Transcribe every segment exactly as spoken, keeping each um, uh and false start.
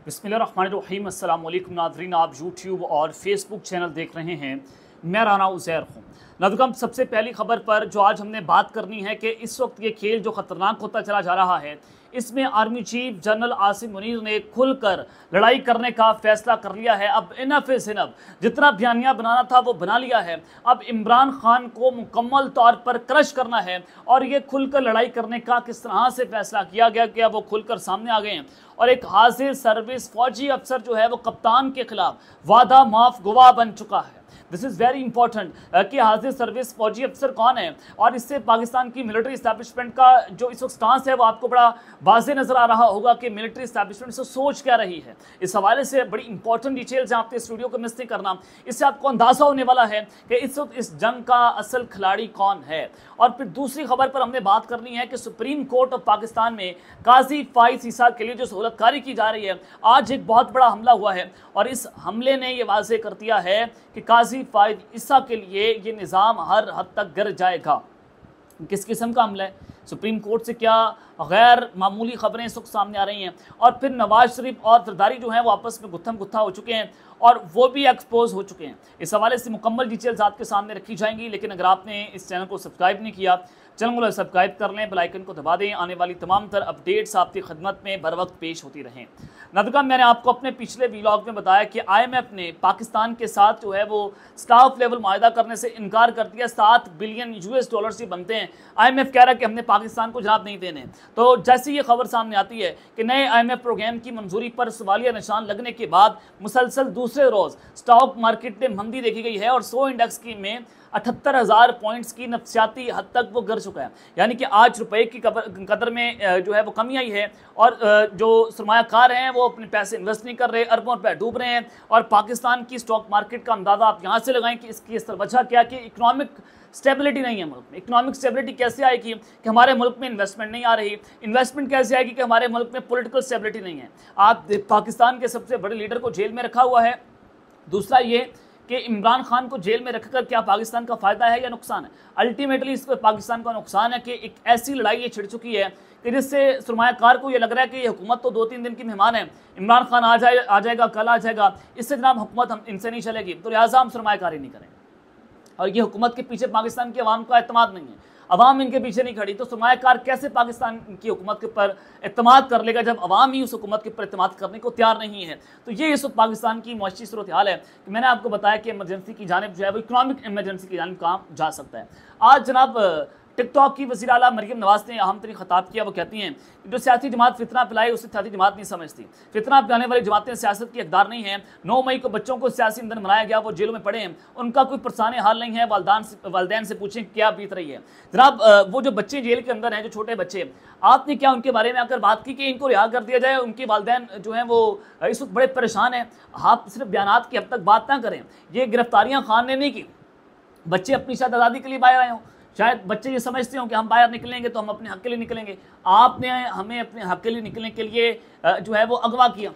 बिस्मिल्लाहिर्रहमानिर्रहीम। अस्सलाम वालेकुम नाज़रीन, आप यूट्यूब और फेसबुक चैनल देख रहे हैं। मैं राना उज़ैर हूँ। नाज़रीन, सबसे पहली खबर पर जो आज हमने बात करनी है कि इस वक्त ये खेल जो ख़तरनाक होता चला जा रहा है, इसमें army chief general Asim Munir ने खुलकर लड़ाई करने का फैसला कर लिया है। अब इनफ इज़ इनफ, जितना बयानिया बनाना था वो बना लिया है। अब इमरान खान को मुकम्मल तौर पर क्रश करना है और ये खुलकर लड़ाई करने का किस तरह से फैसला किया गया कि अब वो खुलकर सामने आ गए हैं। और एक हाजिर सर्विस फौजी अफसर जो है वो कप्तान के खिलाफ वादा माफ गवाह बन चुका है। दिस इज़ वेरी इंपॉर्टेंट कि हाजिर सर्विस फौजी अफसर कौन है और इससे पाकिस्तान की मिलिट्री इस्टेब्लिशमेंट का जो इस वक्त स्टांस है वो आपको बड़ा वाज़े नज़र आ रहा होगा कि मिलिट्री इस्टेब्लिशमेंट से सोच क्या रही है। इस हवाले से बड़ी इंपॉर्टेंट डिटेल्स हैं, आपने इस वीडियो को मिस नहीं करना। इससे आपको अंदाज़ा होने वाला है कि इस वक्त इस जंग का असल खिलाड़ी कौन है। और फिर दूसरी खबर पर हमने बात करनी है कि सुप्रीम कोर्ट ऑफ पाकिस्तान में काजी फाइज ईसा के लिए जो सहूलतकारी की जा रही है, आज एक बहुत बड़ा हमला हुआ है और इस हमले ने यह वाज़े कर दिया है कि काजी फाइज ईसा के लिए ये निज़ाम हर हद तक गिर जाएगा। किस किस्म का हमला है, सुप्रीम कोर्ट से क्या गैर मामूली खबरें इस वक्त सामने आ रही हैं। और फिर नवाज शरीफ और जरदारी जो हैं वो आपस में गुत्थम गुत्था हो चुके हैं और वो भी एक्सपोज हो चुके हैं। इस हवाले से मुकम्मल डिटेल्स आपके सामने रखी जाएंगी। लेकिन अगर आपने इस चैनल को सब्सक्राइब नहीं किया, चैनल को सब्सक्राइब कर लें, बेल आइकन को दबा दें। आने वाली तमाम तर अपडेट्स आपकी खिदमत में बर वक्त पेश होती रहें। नाज़रीन, मैंने आपको अपने पिछले व्लॉग में बताया कि आई एम एफ ने पाकिस्तान के साथ जो है वो स्टाफ लेवल मुआहदा करने से इनकार कर दिया। सात बिलियन यूएस डॉलर से बनते हैं। आई एम एफ कह रहा है कि हमने पाकिस्तान को जवाब नहीं देने। तो जैसे ये खबर सामने आती है कि नए आई एम एफ प्रोग्राम की मंजूरी पर सवालिया निशान लगने के बाद मुसलसल दूसरे रोज़ स्टॉक मार्केट में मंदी देखी गई है और सौ इंडेक्स की में अठहत्तर हज़ार पॉइंट्स की नफसियाती हद तक वो गिर चुका है। यानी कि आज रुपए की कदर में जो है वो कमी आई है और जो सरमायाकार हैं वो अपने पैसे इन्वेस्ट नहीं कर रहे, अरबों रुपए डूब रहे हैं। और पाकिस्तान की स्टॉक मार्केट का अंदाज़ा आप यहाँ से लगाएं कि इसकी इस वजह क्या कि इकनॉमिक स्टेबिलिटी नहीं है मुल्क में। इकोनॉमिक स्टेबिलिटी कैसे आएगी कि हमारे मुल्क में इन्वेस्टमेंट नहीं आ रही। इन्वेस्टमेंट कैसे आएगी कि हमारे मुल्क में पॉलिटिकल स्टेबिलिटी नहीं है। आप पाकिस्तान के सबसे बड़े लीडर को जेल में रखा हुआ है। दूसरा ये कि इमरान खान को जेल में रखकर क्या पाकिस्तान का फ़ायदा है या नुकसान है। अल्टीमेटली इस पर पाकिस्तान का नुकसान है कि एक ऐसी लड़ाई ये छिड़ चुकी है कि जिससे सरमायाकार को ये लग रहा है कि ये हुकूमत तो दो तीन दिन की मेहमान है, इमरान खान आ जाए आ जाएगा कल आ जाएगा, इससे जनाब हुकूमत हम इनसे नहीं चलेगी, तो लिहाजा हम सरमायाकारी नहीं करेंगे। और ये हुकूमत के पीछे पाकिस्तान की आवाम का एतमाद नहीं है, अवाम इनके पीछे नहीं खड़ी। तो सरमायाकार कैसे पाकिस्तान की हुकूमत के ऊपर एतमाद कर लेगा जब अवाम ही उस हुकूमत के ऊपर एतमाद करने को तैयार नहीं है। तो ये इस वक्त पाकिस्तान की मुआशी सूरत हाल है कि मैंने आपको बताया कि इमरजेंसी की जानिब जो है वो इकनॉमिक इमरजेंसी की जानिब काम जा सकता है। आज जनाब टिकटॉक की वज़ीर आला मरियम नवाज ने अहम तरीन खिताब किया। वो कहती हैं कि जो सियासी जमात फितना फैलाए उसे सियासी जमात नहीं समझती। फितना फैलाने वाली जमातें सियासत की हकदार नहीं हैं। नौ मई को बच्चों को सियासी ईंधन बनाया गया, वो जेलों में पड़े हैं, उनका कोई परेशानी हाल नहीं है। वालदान से वालदैन से पूछें क्या बीत रही है। जनाब वो जो बच्चे जेल के अंदर हैं, जो छोटे बच्चे, आपने क्या उनके बारे में आकर बात की कि इनको रिहा कर दिया जाए? उनके वालदैन जो हैं वो इस वक्त बड़े परेशान हैं। आप सिर्फ बयानात की हद तक बात ना करें। ये गिरफ्तारियाँ खान ने नहीं की, बच्चे अपनी शायद आज़ादी के लिए बाहर आए हों, शायद बच्चे ये समझते हो कि हम बाहर निकलेंगे तो हम अपने हक के लिए निकलेंगे। आपने हमें अपने हक के लिए निकलने के लिए जो है वो अगवा किया,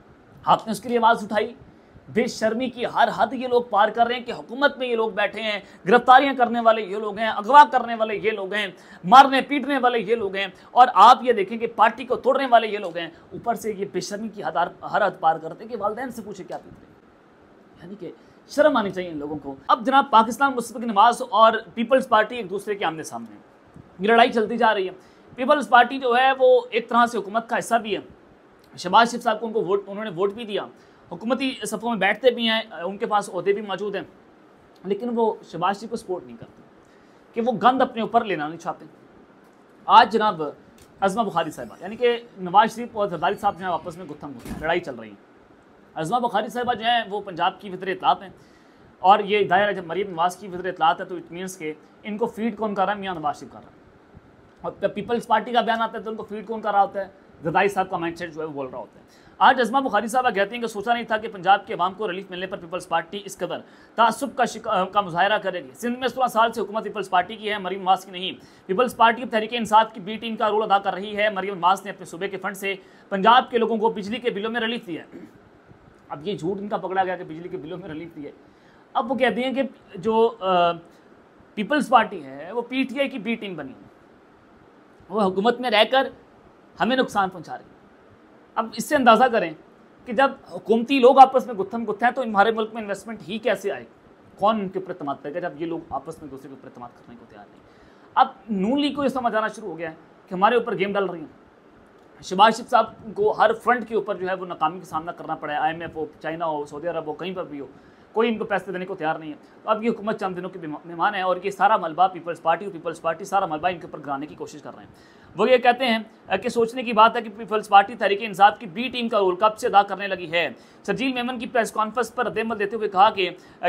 आपने उसके लिए आवाज़ उठाई। बेशर्मी की हर हद ये लोग पार कर रहे हैं कि हुकूमत में ये लोग बैठे हैं, गिरफ्तारियां करने वाले ये लोग हैं, अगवा करने वाले ये लोग हैं, मारने पीटने वाले ये लोग हैं, और आप ये देखें कि पार्टी को तोड़ने वाले ये लोग हैं। ऊपर से ये बेशर्मी की हद हर हद पार करते हैं कि वालिदैन से पूछे क्या पीट रहे, यानी कि शर्म आनी चाहिए इन लोगों को। अब जनाब पाकिस्तान मुस्लिम नवाज और पीपल्स पार्टी एक दूसरे के आमने सामने ये लड़ाई चलती जा रही है। पीपल्स पार्टी जो है वो एक तरह से हुकूमत का हिस्सा भी है। शहबाज शरीफ साहब को उनको वोट उन्होंने वोट भी दिया, हुकूमती सफ़ों में बैठते भी हैं, उनके पास ओहदे भी मौजूद हैं, लेकिन वो शहबाज शरीफ को सपोर्ट नहीं करते कि वो गंद अपने ऊपर लेना नहीं चाहते। आज जनाब अज़मा बुखारी साहिबा यानी कि नवाज शरीफ और जरदारी साहब जो है आपस में गुत्थम गुत्थम लड़ाई चल रही है। अज़मा बुखारी साहिबा जो है वो पंजाब की वज़ीर इत्तलात हैं और ये दायरा जब मरीम नवाज की वज़ीर इत्तलात है तो इट मीन्स के इनको फीड कौन कर रहा है? मियाँ नवाज शरीफ कर रहा है। और जब पीपल्स पार्टी का बयान आता है तो उनको फीड कौन कर रहा होता है? जरदारी साहब का माइंड सेट जो है वो बोल रहा होता है। आज अज़मा बुखारी साहबा कहती हैं कि सोचा नहीं था कि पंजाब के अवाम को रिलीफ मिलने पर पीपल्स पार्टी इस कदर तासुब का का मुजाहरा करेगी। सिंध में सोलह साल से हुकूमत पीपल्स पार्टी की है, मरीम नवाज की नहीं। पीपल्स पार्टी तहरीक इंसाफ की बी टीम का रोल अदा कर रही है। मरीम नवाज ने अपने सूबे के फंड से पंजाब के लोगों को बिजली के बिलों में रिलीफ दिया है। अब ये झूठ इनका पकड़ा गया कि बिजली के बिलों में रिलीफ दिए। अब वो कहती हैं कि जो पीपल्स पार्टी है वो पीटीआई की बी टीम बनी, वो हुकूमत में रहकर हमें नुकसान पहुंचा रही है। अब इससे अंदाज़ा करें कि जब हुकूमती लोग आपस में गुत्थम गुत्थे हैं तो हमारे मुल्क में इन्वेस्टमेंट ही कैसे आए, कौन उनके ऊपर एतमाद करेगा जब ये लोग आपस में दूसरे के ऊपर एतमाद करने को तैयार नहीं। अब नून लीग को ये समझ आना शुरू हो गया है कि हमारे ऊपर गेम डाल रही हैं। शहबाज शरीफ साहब को हर फ्रंट के ऊपर जो है वो नाकामी का सामना करना पड़ा है, आई एम एफ हो, चाइना हो, सऊदी अरब हो, कहीं पर भी हो, कोई इनको पैसे देने को तैयार नहीं है। तो अब ये हुकूमत चंद दिनों के मेहमान है और ये सारा मलबा पीपल्स पार्टी और पीपल्स पार्टी सारा मलबा इनके ऊपर गिराने की कोशिश कर रहे हैं। वो ये कहते हैं कि सोचने की बात है कि पीपल्स पार्टी तहरीक इंसाफ की बी टीम का रोल कब से अदा करने लगी है। शर्जील मेमन की प्रेस कॉन्फ्रेंस पर रद्द-ए-अमल देते हुए कहा कि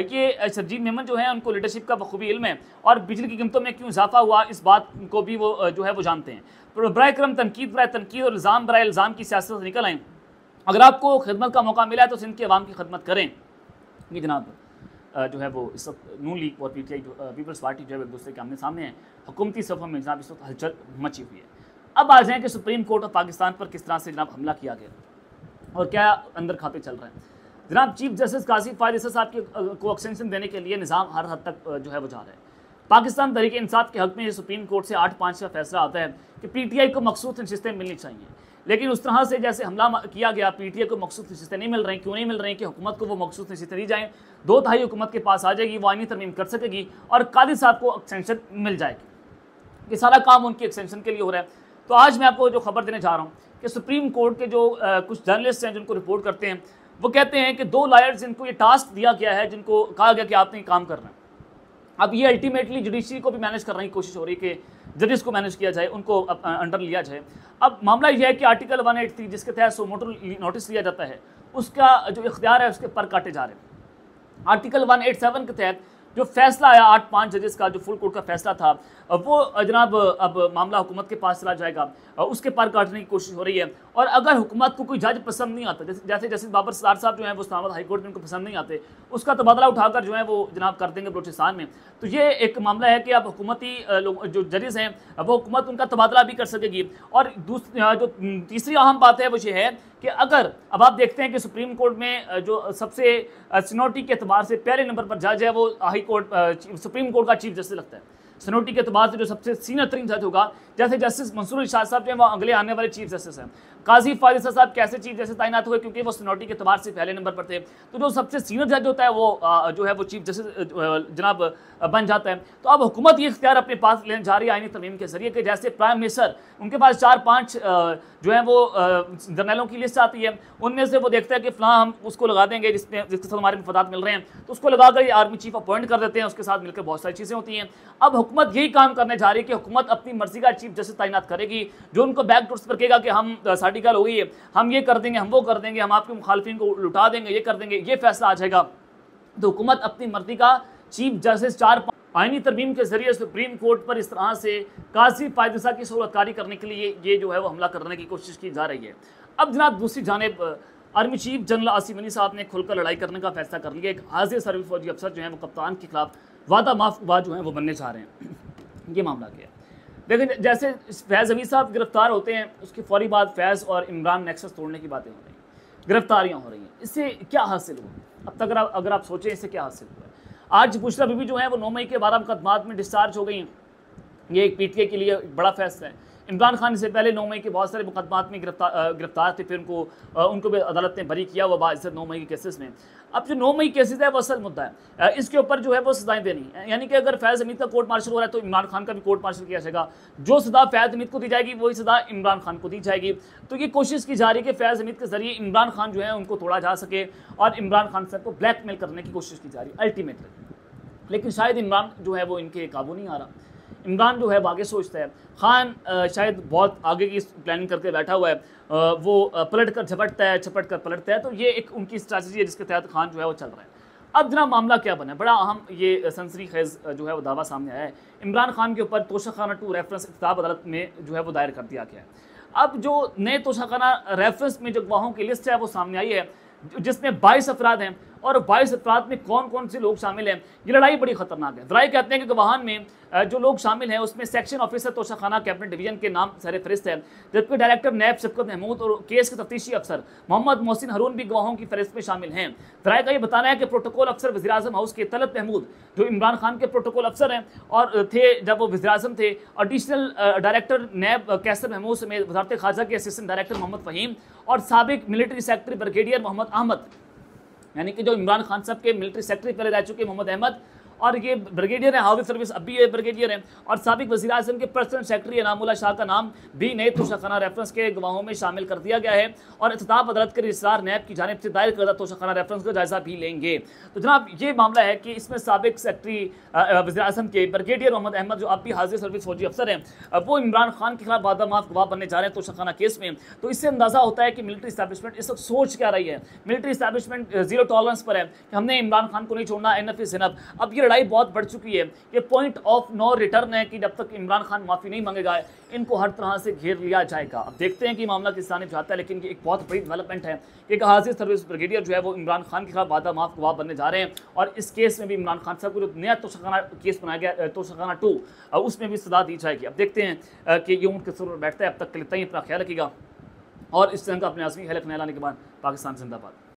ये शर्जील मेमन जो है उनको लीडरशिप का बखूबी इल्म है और बिजली की कीमतों में क्यों इजाफा हुआ इस बात को भी वो जो है वो जानते हैं। बराए करम तनकीद बराए तनकीद और इल्ज़ाम बराए इल्ज़ाम की सियासत से निकल आएँ। अगर आपको खिदमत का मौका मिला है तो सिंध के अवाम की खिदमत करें। ये जनाब जो है वो इस वक्त नून लीग और P T I Peoples Party जो है एक दूसरे के आमने सामने है। हुकूमती सफ़ों में जनाब इस वक्त हलचल मची हुई है। अब आ जाएँ कि सुप्रीम कोर्ट ऑफ पाकिस्तान पर किस तरह से जनाब हमला किया गया और क्या अंदर खाते चल रहे हैं। जनाब चीफ जस्टिस कासिम फायद ईसा साहब के को एक्सटेंशन देने के लिए निज़ाम हर हद तक जो है वो जा रहा है। पाकिस्तान तहरीक इंसाफ के हक़ में सुप्रीम कोर्ट से आठ पाँच का फैसला आता है कि पी टी आई को मखसूस नशिस्तें मिलनी चाहिए, लेकिन उस तरह से जैसे हमला किया गया पी टी आई को मखसूस नशिस्तें नहीं मिल रही। क्यों नहीं मिल रही कि हुकूमत को वो मखसूस नशिस्तें दी जाएँ, दो तिहाई हुकूमत के पास आ जाएगी, वो आईनी तरमीम कर सकेगी और कादी साहब को एक्सटेंशन मिल जाएगी। ये सारा काम उनकी एक्सटेंशन के लिए हो रहा है। तो आज मैं आपको जो खबर देने जा रहा हूँ कि सुप्रीम कोर्ट के जो आ, कुछ जर्नलिस्ट हैं जिनको रिपोर्ट करते हैं, वो कहते हैं कि दो लॉयर्स जिनको ये टास्क दिया गया है, जिनको कहा गया कि आपने काम करना है, अब ये अल्टीमेटली जुडिशरी को भी मैनेज करने की कोशिश हो रही है कि जजेस को मैनेज किया जाए, उनको अंडर लिया जाए। अब मामला यह है कि आर्टिकल वन एट थ्री जिसके तहत सोमोटो नोटिस लिया जाता है, उसका जो इख्तियार है उसके पर काटे जा रहे हैं। आर्टिकल वन एट सेवन के तहत जो फैसला आया आठ पाँच जजेस का, जो फुल कोर्ट का फैसला था, वो जनाब अब मामला हुकूमत के पास चला जाएगा, उसके पर काटने की कोशिश हो रही है। और अगर हुकूमत को कोई जज पसंद नहीं आता, जैसे जैसे जैसे बाबर सरार साहब जो हैं वो इस्लामाबाद हाई कोर्ट में उनको पसंद नहीं आते, उसका तबादला उठाकर जो है वो जनाब कर देंगे बलूचिस्तान में। तो ये एक मामला है कि अब हुकूमती लोग जो जजेस हैं वो हुकूमत उनका तबादला भी कर सकेगी। और दूसरी जो तीसरी अहम बात है वो ये है कि अगर अब आप देखते हैं कि सुप्रीम कोर्ट में जो सबसे सीनियरिटी के अतबार से पहले नंबर पर जज है वो हाई कोर्ट सुप्रीम कोर्ट का चीफ जस्टिस लगता है। सीनियरिटी के अतबार से जो सबसे सीनियर तरीन जज होगा, जैसे जस्टिस मंसूर इरशाद साहब जो है वो अगले आने वाले चीफ जस्टिस हैं। काजी फायद ईसा साहब कैसे चीफ जस्टिस तैनात हुए, क्योंकि वो सीनियरिटी के अतबार से पहले नंबर पर थे। तो जो सबसे सीनियर जज होता है वो जो है वो चीफ जस्टिस जनाब बन जाता है। तो अब हुकूमत ये इख्तियार अपने पास लेने जा रही है आईनी तरमीम के जरिए कि जैसे प्राइम मिनिस्टर, उनके पास चार पाँच जो है वो जर्नलों की लिस्ट आती है, उनमें से वो देखता है कि फलां हम उसको लगा देंगे जिसमें जिसके साथ हमारे मफादात मिल रहे हैं, तो उसको लगाकर ये आर्मी चीफ अपॉइंट कर देते हैं, उसके साथ मिलकर बहुत सारी चीज़ें होती हैं। अब हुकूमत यही काम करने जा रही है कि हुकूमत अपनी मर्जी का चीफ जस्टिस तैनात करेगी, जो उनको बैक डोर्स पर कहेगा कि हम साड़ी गल हो गई है, हम ये कर देंगे, हम वो कर देंगे, हम आपके मुखालफिन को लुटा देंगे, ये कर देंगे, ये फैसला आ जाएगा। तो हुकूमत अपनी मर्जी का चीफ जस्टिस चार आईनी तरमीम के जरिए सुप्रीम कोर्ट पर इस तरह से काजी फायद ईसा की सहूलतकारी करने के लिए ये जो है वो हमला करने की कोशिश की जा रही है। अब जनाब दूसरी जानिब army chief general Asim Ali साहब ने खुलकर लड़ाई करने का फैसला कर लिया। एक हाजिर सर्विस फौजी अफसर जो है वो कप्तान के खिलाफ वादा माफ वाद जो है वो बनने जा रहे हैं। ये मामला क्या है, लेकिन जैसे फैज़ हमीद साहब गिरफ्तार होते हैं उसके फौरी बाद फैज़ और इमरान नेक्सस तोड़ने की बातें हो रही हैं, गिरफ्तारियाँ हो रही हैं। इससे क्या हासिल हुआ? अब तक अगर आप अगर आप सोचें इससे क्या हासिल हुआ है। आज बुशरा बीबी जो है वो नौ मई के बारह मुकदमात में डिस्चार्ज हो गई हैं। ये एक पीटीआई के लिए बड़ा फैसला है। इमरान खान से पहले नौ मई के बहुत सारे मुकदमात में गिरफ्तार गिरफ्तार थे, फिर उनको उनको भी अदालत ने बरी किया हुआ बाइज्जत नौ मई के केसेस में। अब जो नौ मई केसेस है वो असल मुद्दा है, इसके ऊपर जो है वो सजाएं देनी है। यानी कि अगर फैज़ हमीद का कोर्ट मार्शल हो रहा है तो इमरान खान का भी कोर्ट मार्शल किया जाएगा। जो सजा फैज़ हमीद को दी जाएगी वही सजा इमरान खान को दी जाएगी। तो ये कोशिश की जा रही है कि फैज़ हमीद के जरिए इमरान खान जो है उनको तोड़ा जा सके और इमरान खान साहब को ब्लैकमेल करने की कोशिश की जा रही है अल्टीमेटली। लेकिन शायद इमरान जो है वो इनके काबू नहीं आ रहा। इमरान जो है आगे सोचता है, खान शायद बहुत आगे की प्लानिंग करके बैठा हुआ है, वो पलट कर झपटता है, झपट कर पलटता है। तो ये एक उनकी स्ट्रैटेजी है जिसके तहत खान जो है वो चल रहा है। अब जनाब मामला क्या बना है, बड़ा अहम ये सनसनी खेज जो है वो दावा सामने आया है। इमरान खान के ऊपर तोशाखाना टू रेफरेंस किताब अदालत में जो है वो दायर कर दिया गया है। अब जो नए तोशाखाना रेफरेंस में जो गवाहों की लिस्ट है वो सामने आई है, जिसमें बाईस अफराद हैं और बाईस अफराद में कौन कौन से लोग शामिल हैं। ये लड़ाई बड़ी खतरनाक है। ज़राए कहते हैं कि गवाहान में जो लोग शामिल हैं उसमें section officer Toshakhana cabinet division के नाम सर फहरिस्त है, जबकि डायरेक्टर नैब शफकत महमूद और केस के तफ्तीशी अफसर मोहम्मद मोहसिन हारून भी गवाहों की फहरिस्त में शामिल हैं। ज़राए का ये बताना है कि प्रोटोकॉल अफसर वज़ीर आज़म हाउस के तलत महमूद जो इमरान खान के प्रोटोकॉल अफसर हैं और थे जब वो वज़ीर आज़म थे, additional director NAB Qaiser Mahmood समेत वज़ारत ख़ारजा के असिस्टेंट डायरेक्टर मोहम्मद फ़हीम और साबिक military secretary brigadier Mohammad Ahmed, यानी कि जो इमरान खान साहब के मिलिट्री सेक्रेटरी पहले रह चुके मोहम्मद अहमद, और ये ब्रिगेडियर है, हाफिज सर्विस अब भी ये ब्रिगेडियर हैं, और साबिक वज़ीर आज़म के पर्सनल सेक्रेटरी इनामुल्लाह शाह का नाम भी नए तोशाखाना रेफरेंस के गवाहों में शामिल कर दिया गया है। और इख्तिताब अदालत के रजिस्ट्रार नैब की जानिब से दायर करदा तोशाखाना रेफरेंस का जायजा भी लेंगे। तो जनाब ये मामला है कि इसमें साबिक सेक्रेटरी वज़ीर आज़म के ब्रिगेडियर मोहम्मद अहमद, जो अब भी हाजिर सर्विस फौजी अफसर हैं, वो इमरान खान के खिलाफ बादामाफ गवाह बनने जा रहे हैं तोशाखाना केस में। तो इससे अंदाज़ा होता है कि मिलिट्री इस्टेब्लिशमेंट इस वक्त सोच क्या रही है। मिलिट्री इस्टेब्लिशमेंट जीरो टॉलरेंस पर है कि हमने इमरान खान को नहीं छोड़ना, एन एफ ज़ैनब। अब ये लड़ाई बहुत बढ़ चुकी है, ये पॉइंट ऑफ नो रिटर्न है कि जब तक इमरान खान माफ़ी नहीं मांगेगा इनको हर तरह से घेर लिया जाएगा। अब देखते हैं कि मामला किस जानिब जाता है, लेकिन एक बहुत बड़ी डेवलपमेंट है कि एक हाजिर सर्विस ब्रिगेडियर जो है वो इमरान खान के खिलाफ वादा माफ गवाह बनने जा रहे हैं। और इस केस में भी इमरान खान साहब को जो नया तोशाखाना केस बनाया गया, तोशाखाना टू, उसमें भी सजा दी जाएगी। अब देखते हैं कि ये ऊँट के सुर पर बैठता है। अब तक के लिए इतना ही, अपना ख्याल रखिएगा और इस तरह का अपने आज़मी खैर लाने के बाद पाकिस्तान जिंदाबाद।